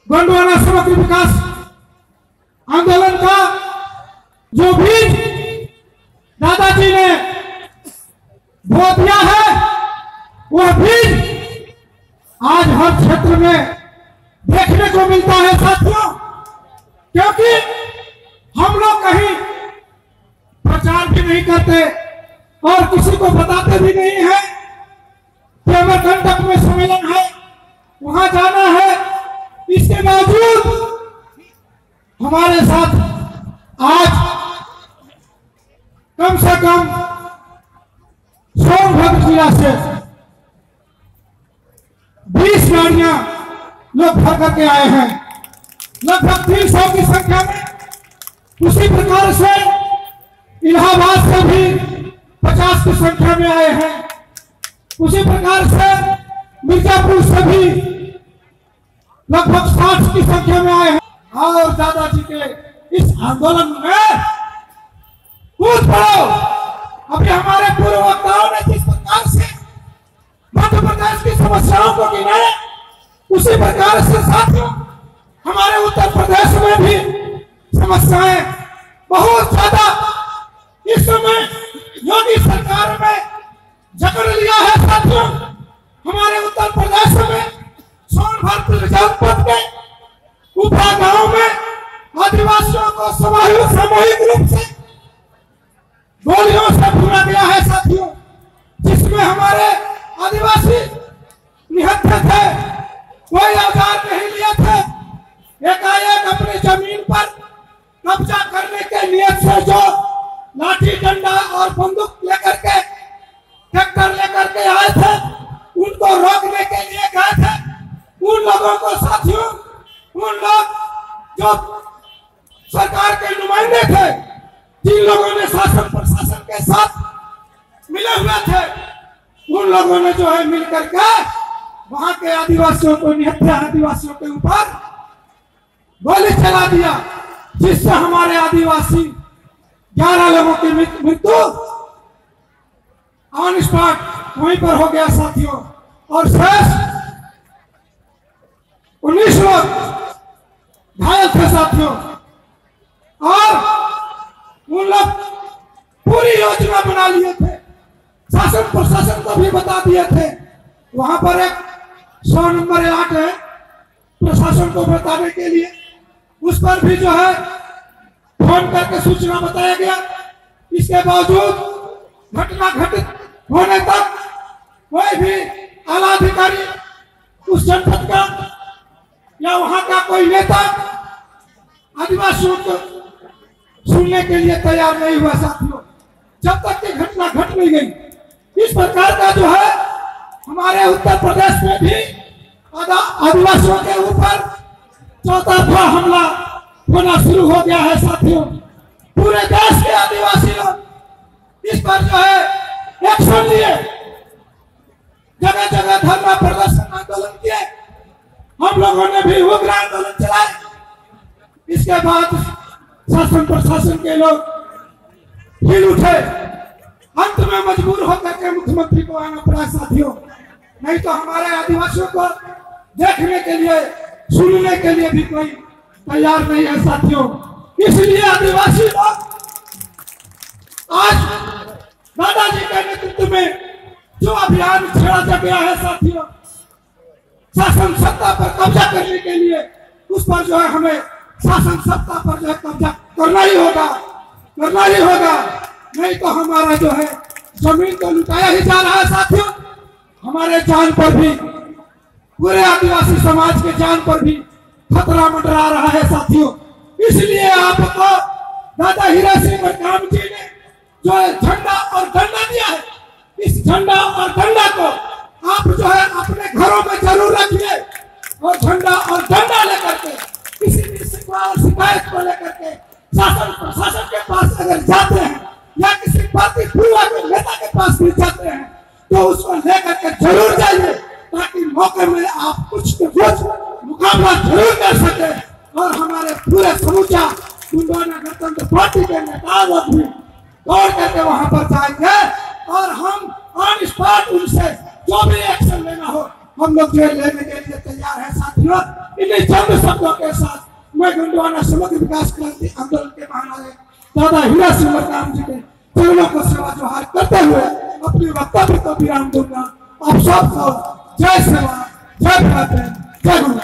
गोंडवाना समग्र विकास आंदोलन का जो बीज दादाजी ने बो दिया है, वह बीज आज हर क्षेत्र में देखने को मिलता है साथियों। क्योंकि हम लोग कहीं प्रचार भी नहीं करते और किसी को बताते भी नहीं है कि अमरकंटक में सम्मेलन है, वहां जाना है। इसके बावजूद हमारे साथ आज कम से कम सोनभद्र जिला से 20 गाड़ियां लोग भर करके आए हैं, लगभग 300 की संख्या में। उसी प्रकार से इलाहाबाद से भी 50 की संख्या में आए हैं, उसी प्रकार से मिर्जापुर से भी लगभग 60 की संख्या में आए हैं। और दादाजी के इस आंदोलन में कूद पड़ो। अभी हमारे पूर्व वक्ताओं ने जिस प्रकार से मध्य प्रदेश की समस्याओं को गिनाया, उसी प्रकार से साथियों हमारे उत्तर प्रदेश में भी समस्याएं बहुत ज्यादा इस समय योगी सरकार में जकड़ लिया है। साथियों हमारे उत्तर प्रदेश में सोनभद्र जनपद के उपा गांव में आदिवासियों को सामूहिक रूप से गोलियों से भूना गया है साथियों, जिसमें हमारे आदिवासी निहत्थे थे, कोई औजार नहीं लिए थे। एकाएक अपनी जमीन पर कब्जा करने के नियत से जो लाठी डंडा और बंदूक लेकर के ट्रैक्टर लेकर के आए थे, उनको रोकने के लिए गए थे। उन लोगों को साथियों, उन लोग जो सरकार के नुमाइंदे थे, जिन लोगों ने शासन प्रशासन के साथ मिले हुए थे, उन लोगों ने जो है मिलकर के वहां के आदिवासियों को, निहत्थे आदिवासियों के ऊपर गोली चला दिया, जिससे हमारे आदिवासी 11 लोगों की मृत्यु ऑन स्पॉट वहीं पर हो गया साथियों। और शेष 19 लोग घायल थे साथियों। और उन लोग पूरी योजना बना लिए थे, शासन प्रशासन को भी बता दिए थे। वहां पर एक 100 नंबर अलर्ट है प्रशासन को बताने के लिए, उस पर भी जो है फोन करके सूचना बताया गया। इसके बावजूद घटना घटित होने तक कोई भी आला अधिकारी उस जनपद का या वहां का कोई नेता आदिवासियों को सुनने के लिए तैयार नहीं हुआ साथियों, जब तक कि घटना घट नहीं गई। इस प्रकार का जो है हमारे उत्तर प्रदेश में भी आदिवासियों के ऊपर चौतरफा हमला होना शुरू हो गया है साथियों। पूरे देश के आदिवासी लोग इस पर जो है एक्शन लिए, जगह जगह धरना प्रदर्शन आंदोलन किए। हम लोगों ने भी उग्र आंदोलन चलाए। इसके बाद शासन प्रशासन के लोग हिल उठे, अंत में मजबूर होकर के मुख्यमंत्री को आना पड़ा साथियों। नहीं तो हमारे आदिवासियों को देखने के लिए, सुनने के लिए भी कोई तैयार नहीं है साथियों। इसलिए आदिवासी लोग आज दादाजी के नेतृत्व में जो अभियान छेड़ा गया है साथियों, शासन सत्ता पर कब्जा करने के लिए, उस पर जो है हमें शासन सत्ता पर जो है कब्जा करना ही होगा, करना ही होगा। नहीं तो हमारा जो है जमीन तो लुटाया ही जा रहा है साथियों। हमारे जान पर भी, पूरे आदिवासी समाज के जान पर भी खतरा मंडरा रहा है साथियों। इसलिए आपको दादा हीरा सिंह मरकाम जी ने जो है झंडा और डंडा दिया है, इस झंडा और डंडा को आप जो है अपने घरों में जरूर रखिए। और झंडा और डंडा लेकर के किसी भी शिकायत को लेकर के शासन प्रशासन के पास अगर जाते हैं या किसी पार्टी पूर्वा के नेता के पास भी जाते हैं, तो उसको लेकर के जरूर जाइए, ताकि मौके में आप कुछ के कुछ मुकाबला जरूर कर सके। और हमारे पूरे समूचा गोंडवाना गणतंत्र पार्टी के नेता लोग भी दौड़ करके वहां पर जाएंगे और हम ऑन स्पॉट उनसे जो भी एक्शन लेना हो हम लोग जेल लेने के लिए तैयार है साथियों। इन्हीं चंद शब्दों के साथ मैं गोंडवाना समग्र विकास क्रांति आंदोलन के महानायक दादा हीरा सिंह मरकाम जी के चरणों को सेवा जोहार करते हुए अपने वक्तव्य को विराम दूंगा। आप सबको जय सेवा, जय भारत, जय गुरु।